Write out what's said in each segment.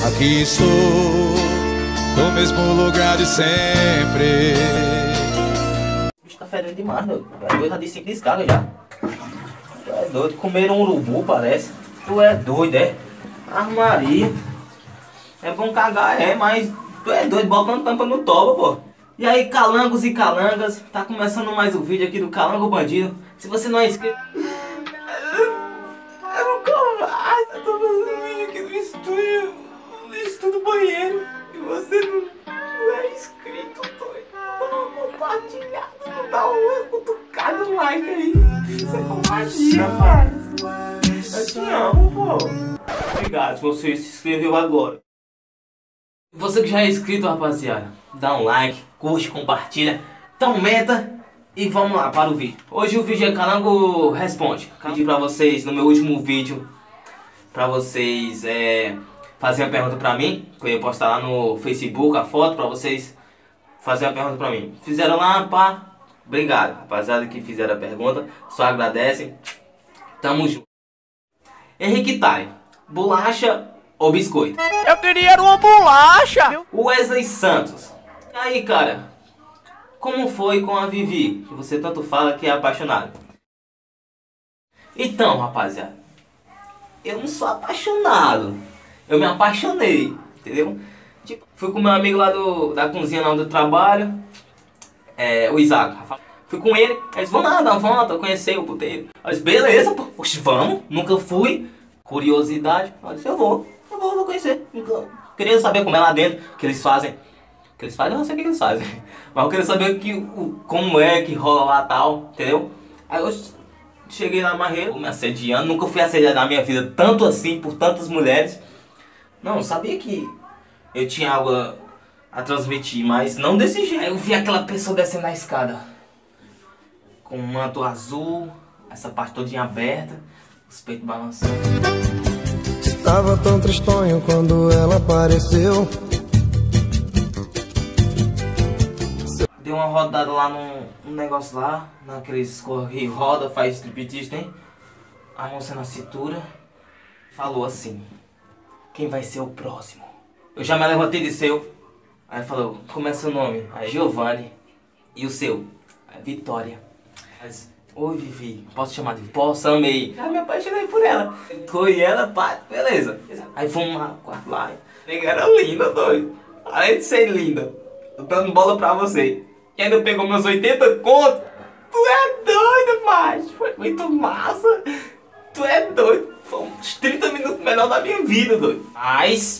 Aqui estou, no mesmo lugar de sempre. O bicho tá fedendo demais, doido. Tu é doido, já dei 5 descargas já. Tu é doido, comeram um urubu, parece. Tu é doido, é? Armaria. É bom cagar, mas tu é doido, botando tampa no toba, pô. E aí, calangos e calangas, tá começando mais um vídeo aqui do Calango Bandido. Se você não é inscrito... Eu não covarde, eu tô fazendo um vídeo aqui no estúdio banheiro. E você não é inscrito, doido. Dá uma compartilhada, dá uma cutucada no like aí. Você compartilha, rapaz. Eu te amo, pô. Obrigado se você se inscreveu agora. Você que já é inscrito, rapaziada, dá um like, curte, compartilha, então aumenta e vamos lá para o vídeo. Hoje o vídeo é Calango Responde. Pedi pra vocês no meu último vídeo, pra vocês fazerem uma pergunta pra mim, que eu ia postar lá no Facebook, a foto, pra vocês fazerem uma pergunta pra mim. Fizeram lá, pá, obrigado, rapaziada que fizeram a pergunta, só agradecem, tamo junto. Henrique Tai, bolacha ou biscoito? Eu queria uma bolacha! Wesley Santos. E aí, cara, como foi com a Vivi, que você tanto fala que é apaixonado? Então, rapaziada, eu não sou apaixonado, eu me apaixonei, entendeu? Tipo, fui com meu amigo lá da cozinha lá do trabalho, o Isaac. Fui com ele, eles vão lá dar uma volta, conhecer o puteiro. Eu disse, beleza, pô, oxe, vamos, nunca fui, curiosidade, eu disse, eu vou conhecer. Queria saber como é lá dentro, que eles fazem. Que eles fazem, eu não sei o que eles fazem. Mas eu queria saber como é que rola lá e tal, entendeu? Aí eu cheguei na Marreira, me assediando. Nunca fui assediado na minha vida tanto assim, por tantas mulheres. Não, eu sabia que eu tinha algo a transmitir, mas não desse jeito. Aí eu vi aquela pessoa descendo a escada com um manto azul, essa parte todinha aberta, os peitos balançando. Tava tão tristonho quando ela apareceu. Deu uma rodada lá num negócio lá, naqueles corre roda, faz striptease, tem? A moça na cintura falou assim: quem vai ser o próximo? Eu já me levantei de seu. Aí falou, como é seu nome? Aí Giovanni. E o seu? Aí Vitória. Aí, oi Vivi, posso chamar de Vivi? Posso, amei. Já me apaixonei por ela. Foi ela, pá, beleza. Aí fomos lá, quarto lá. Nega era linda, doido. Além de ser linda, tô dando bola pra você. E ainda pegou meus 80 conto. Tu é doido, macho. Foi muito massa. Tu é doido. Foi uns 30 minutos melhor da minha vida, doido. Mas...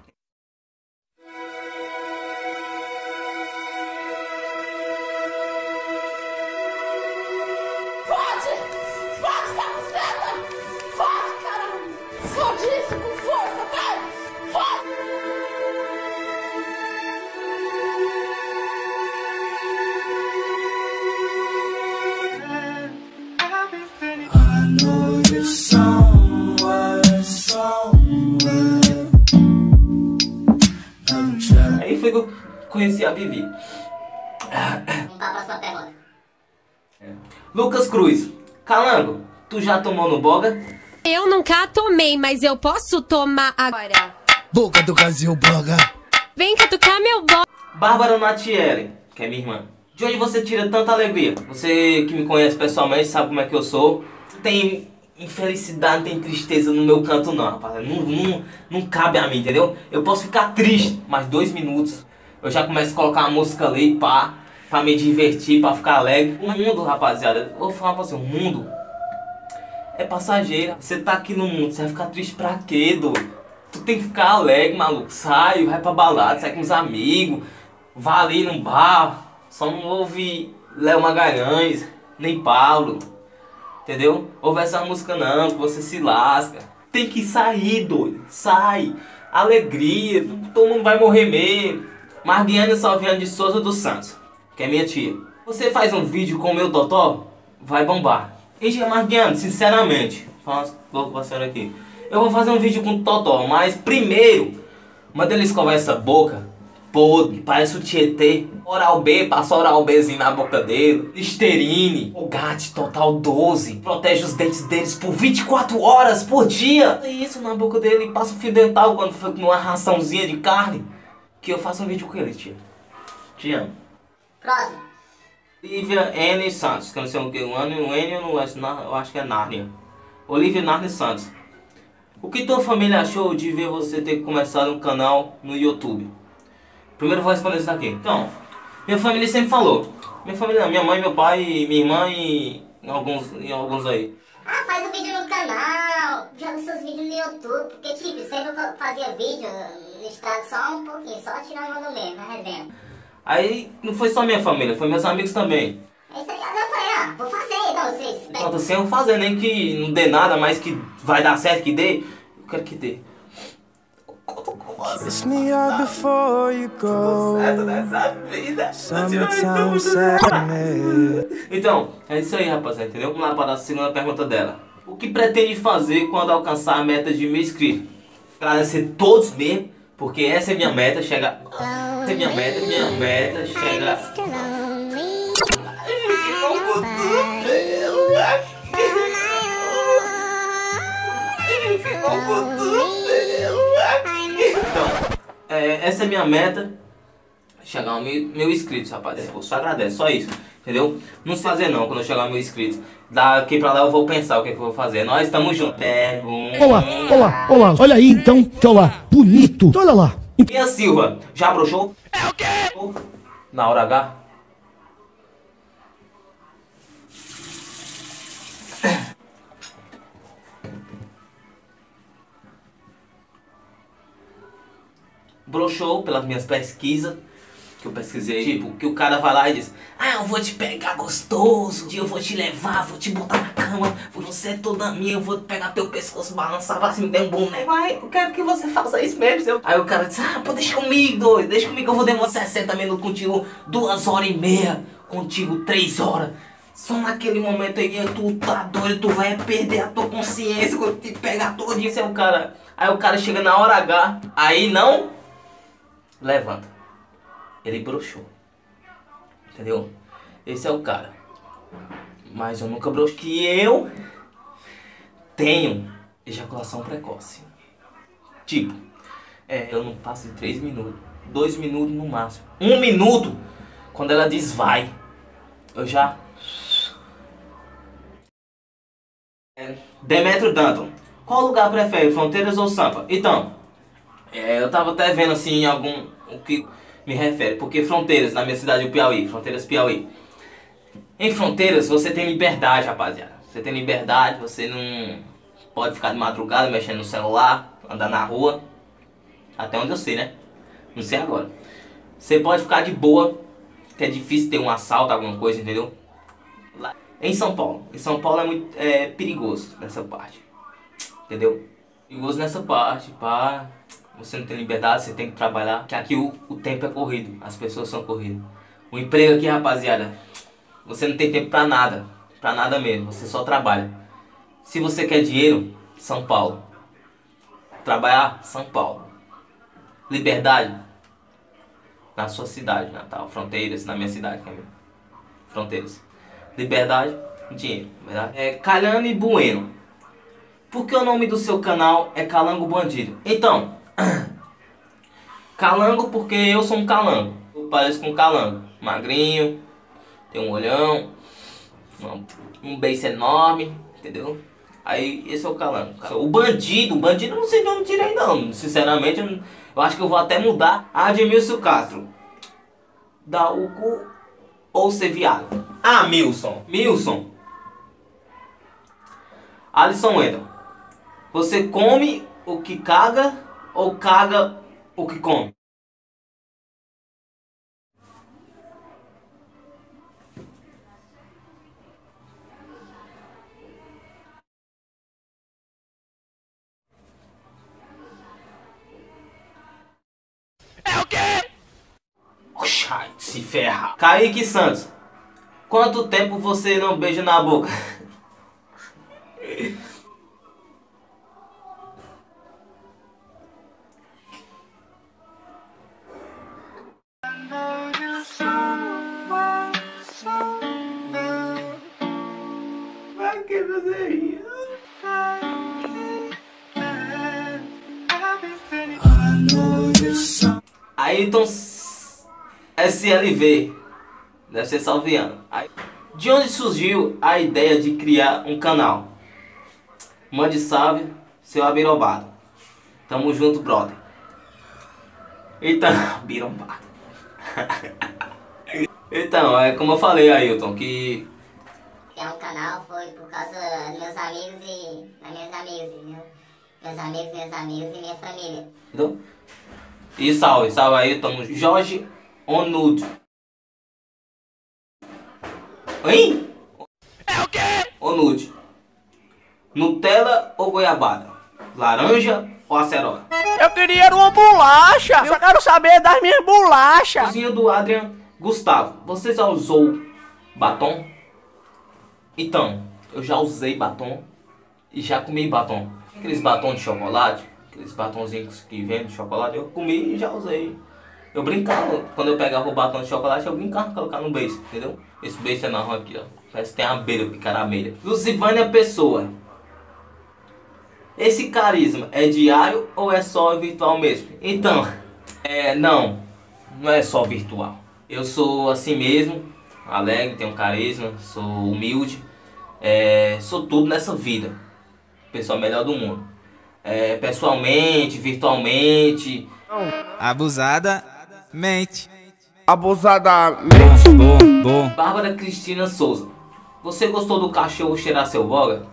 Aí foi que eu conheci a Vivi. Vamos para a próxima pergunta. Lucas Cruz. Calango, tu já tomou no boga? Eu nunca tomei, mas eu posso tomar agora. Boca do Brasil, boga. Vem catucar meu bo... Bárbara Natiele, que é minha irmã. De onde você tira tanta alegria? Você que me conhece pessoalmente sabe como é que eu sou. Tem infelicidade, não tem tristeza no meu canto não, rapaz. Não cabe a mim, entendeu? Eu posso ficar triste, mas 2 minutos eu já começo a colocar uma música ali, pá, pra me divertir, pra ficar alegre. O mundo, rapaziada, eu vou falar pra você, o mundo é passageiro. Você tá aqui no mundo, você vai ficar triste pra quê, doido? Tu tem que ficar alegre, maluco. Sai, vai pra balada, sai com os amigos, vá ali num bar. Só não ouve Léo Magalhães, nem Paulo, entendeu? Ouve essa música não, que você se lasca. Tem que sair, doido. Sai. Alegria. Todo mundo vai morrer mesmo. Marguiane Salviano de Souza dos Santos, que é minha tia. Você faz um vídeo com o meu totó, vai bombar. E Marguiane, sinceramente, fala com a senhora aqui. Eu vou fazer um vídeo com o totó, mas primeiro, manda ele escovar essa boca podre, parece o Tietê. Oral B, passa Oral Bzinho na boca dele. Listerine, Colgate Total 12. Protege os dentes deles por 24 horas por dia. É isso na boca dele e passa o fio dental quando for numa raçãozinha de carne. Que eu faço um vídeo com ele, tia. Te amo. Próximo. Olivia N. Santos, que eu não sei o que, o N eu acho que é Nárnia. Olivia Narnia Santos. O que tua família achou de ver você ter começado um canal no YouTube? Primeiro eu vou responder isso daqui. Então, minha família sempre falou. Minha família, minha mãe, meu pai, minha irmã e alguns aí. Ah, faz um vídeo no canal, joga seus vídeos no YouTube, porque tipo, sempre eu fazia vídeo no estrado só um pouquinho, só tirando onda mesmo, na resenha. Aí não foi só minha família, foi meus amigos também. É isso aí, eu falei, vou fazer, não, vocês... Enquanto assim eu vou fazer, nem que não dê nada, mas que vai dar certo, que dê. Eu quero que dê. Kiss me up before you go. Summertime sadness. Então, é isso aí, rapaziada, entendeu? Vamos lá para a segunda pergunta dela. O que pretende fazer quando alcançar a meta de 1000 inscritos? Agradecer todos mesmo, porque essa é minha meta, chega... Essa é minha meta chega... Então, essa é minha meta, chegar a 1000 inscritos, rapaziada. Eu só agradeço, só isso, entendeu? Não sei fazer não, quando eu chegar a 1000 inscritos. Daqui pra lá eu vou pensar o que, é que eu vou fazer. Nós estamos juntos. Olá, olha aí então, olha lá, bonito, olha lá. Minha Silva, já broxou? É o quê? Na hora H? Broxou pelas minhas pesquisas, que eu pesquisei, tipo, que o cara vai lá e diz: ah, eu vou te pegar gostoso, eu vou te levar, vou te botar na cama, você é toda minha, eu vou pegar teu pescoço, balançar pra cima, me der um boneco, vai, eu quero que você faça isso mesmo, seu. Aí o cara diz: ah, pô, deixa comigo, doido, deixa comigo, eu vou demorar 60 minutos contigo, 2h30, contigo 3 horas. Só naquele momento aí, tu tá doido, tu vai perder a tua consciência quando te pegar todinho, esse é o cara. Aí o cara chega na hora H, aí não levanta. Ele broxou. Entendeu? Esse é o cara. Mas eu nunca broxei. Que eu tenho ejaculação precoce. Tipo, eu não passo de 3 minutos. 2 minutos no máximo. 1 minuto. Quando ela diz vai, eu já... Demetrio Danton. Qual lugar prefere, Fronteiras ou Sampa? Então, eu tava até vendo assim o que me refere. Porque Fronteiras, na minha cidade, o Piauí, Fronteiras Piauí. Em Fronteiras você tem liberdade, rapaziada. Você tem liberdade, você não pode ficar de madrugada mexendo no celular, andar na rua. Até onde eu sei, né? Não sei agora. Você pode ficar de boa, que é difícil ter um assalto, alguma coisa, entendeu? Lá. Em São Paulo é muito perigoso nessa parte. Entendeu? Perigoso nessa parte, pá. Você não tem liberdade, você tem que trabalhar. Que aqui o tempo é corrido, as pessoas são corridas. O emprego aqui, rapaziada, você não tem tempo pra nada mesmo, você só trabalha. Se você quer dinheiro, São Paulo. Trabalhar, São Paulo. Liberdade, na sua cidade natal. Fronteiras, na minha cidade também. Fronteiras. Liberdade, dinheiro, verdade? Calhane Bueno. Por que o nome do seu canal é Calango Bandido? Então, calango porque eu sou um calango. Eu pareço com um calango. Magrinho, tem um olhão, um beiço enorme, entendeu? Aí esse é o calango. O bandido eu não sei de onde tirei não. Sinceramente, eu acho que eu vou até mudar. Admilson Castro. Dá o cu ou ser viado? Ah, Milson. Alisson Wendel. Você come o que caga ou caga o que come? É o quê? Oxai, se ferra. Kaique Santos. Quanto tempo você não beija na boca? Ayrton SLV. Deve ser salviano. De onde surgiu a ideia de criar um canal? Mande salve, seu abirobado. Tamo junto, brother. Então, birombado. Então, é como eu falei, Ailton, que... Criar um canal foi por causa dos meus amigos e das minhas amigas, entendeu? Meus amigos e minha família. Entendeu? E salve Ailton. Jorge Onude. Hein? É o quê? Onude. Nutella ou goiabada? Laranja ou acerola? Eu queria uma bolacha. Eu só quero saber das minhas bolachas. Cozinha do Adrian Gustavo. Você já usou batom? Então, eu já usei batom e já comi batom. Aqueles batons de chocolate, aqueles batonzinhos que vem de chocolate, eu comi e já usei. Eu brincava, quando eu pegava o batom de chocolate, eu brincava colocar no beijo, entendeu? Esse beijo é na rua aqui, ó. Parece que tem abelha, picar abelha. Lucivânia Pessoa. Esse carisma é diário ou é só virtual mesmo? Então, não é só virtual. Eu sou assim mesmo, alegre, tenho carisma, sou humilde, sou tudo nessa vida. Pessoa melhor do mundo. Pessoalmente, virtualmente. Abusadamente. Abusadamente. Bom. Bárbara Cristina Souza. Você gostou do cachorro cheirar seu boga?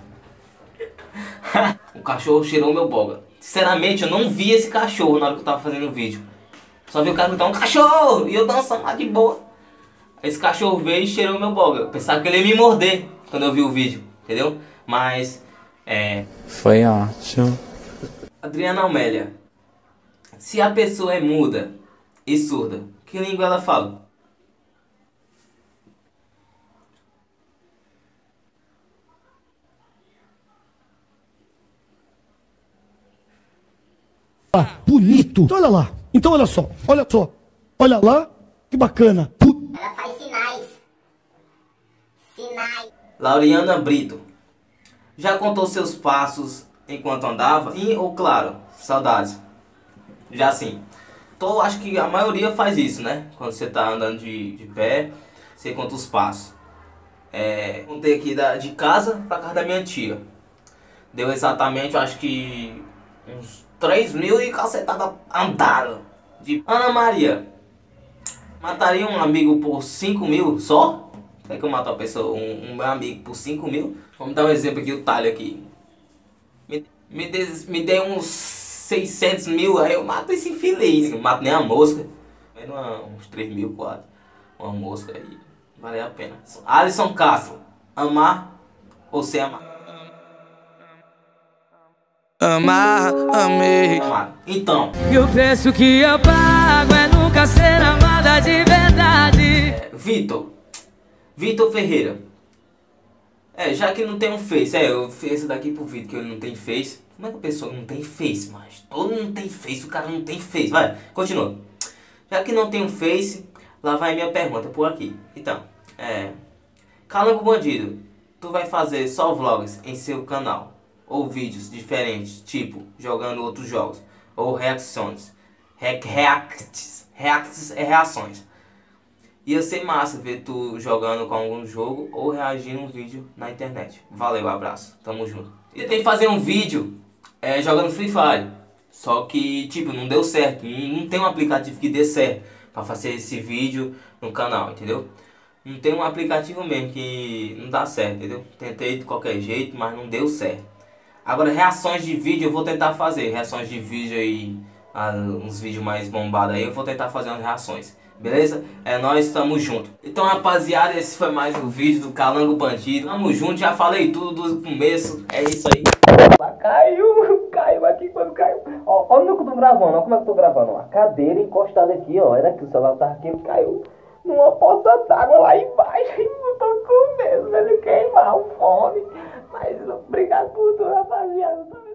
O cachorro cheirou meu boga. Sinceramente, eu não vi esse cachorro na hora que eu tava fazendo o vídeo. Só vi o cara gritar um cachorro e eu dançando lá de boa. Esse cachorro veio e cheirou meu boga. Eu pensava que ele ia me morder quando eu vi o vídeo, entendeu? Mas, foi ótimo. Adriana Almélia. Se a pessoa é muda e surda, que língua ela fala? Bonito. Olha lá. Então olha só. Olha lá. Que bacana. Ela faz sinais. Lauriana Brito. Já contou seus passos enquanto andava? Sim ou claro? Saudades. Já sim. Então acho que a maioria faz isso, né? Quando você tá andando de pé, você conta os passos. Contei aqui de casa pra casa da minha tia. Deu exatamente, eu acho que uns 3.000 e cacetada andada. De Ana Maria. Mataria um amigo por 5.000 só? Será que eu mato uma pessoa, um meu amigo por 5.000? Vamos dar um exemplo aqui, o Talho aqui. Me dê uns 600.000, aí eu mato esse infeliz. Não mato nem a mosca. Uns 3.000, 4. Uma mosca aí. Vale a pena. Alisson Castro. Amar ou ser amado? Amei. Amado. Então. E o preço que eu pago é nunca ser amada de verdade. Vitor Ferreira. Já que não tem um Face. Eu fiz esse daqui pro Vitor, que ele não tem Face. Como é que a pessoa não tem Face, mas todo mundo tem Face, o cara não tem Face. Vai, continua. Já que não tem um Face, lá vai minha pergunta por aqui. Então, Calango Bandido, tu vai fazer só vlogs em seu canal? Ou vídeos diferentes, tipo, jogando outros jogos? Ou reações? Reações. Ia ser massa ver tu jogando com algum jogo ou reagindo a um vídeo na internet. Valeu, abraço, tamo junto. Eu tentei fazer um vídeo jogando Free Fire, só que tipo, não deu certo. Não tem um aplicativo que dê certo pra fazer esse vídeo no canal, entendeu? Não tem um aplicativo mesmo que não dá certo, entendeu? Tentei de qualquer jeito, mas não deu certo. Agora, reações de vídeo eu vou tentar fazer. Reações de vídeo aí, uns vídeos mais bombados aí, eu vou tentar fazer umas reações. Beleza? Nós estamos juntos. Então, rapaziada, esse foi mais um vídeo do Calango Bandido. Tamo junto, já falei tudo do começo. É isso aí. Caiu aqui quando caiu. Olha no que eu tô gravando, olha como é que eu tô gravando. A cadeira encostada aqui, ó. Era que o celular tava aqui e caiu numa poça d'água lá embaixo. E eu tô com medo dele queimar o fone. Mas obrigado por tudo, rapaziada.